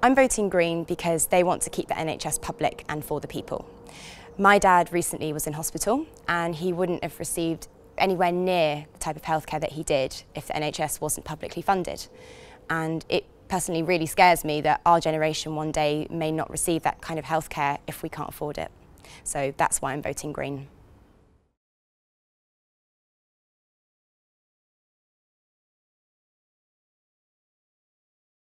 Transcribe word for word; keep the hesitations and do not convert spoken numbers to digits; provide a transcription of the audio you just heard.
I'm voting Green because they want to keep the N H S public and for the people. My dad recently was in hospital and he wouldn't have received anywhere near the type of healthcare that he did if the N H S wasn't publicly funded. And it personally really scares me that our generation one day may not receive that kind of healthcare if we can't afford it. So that's why I'm voting Green.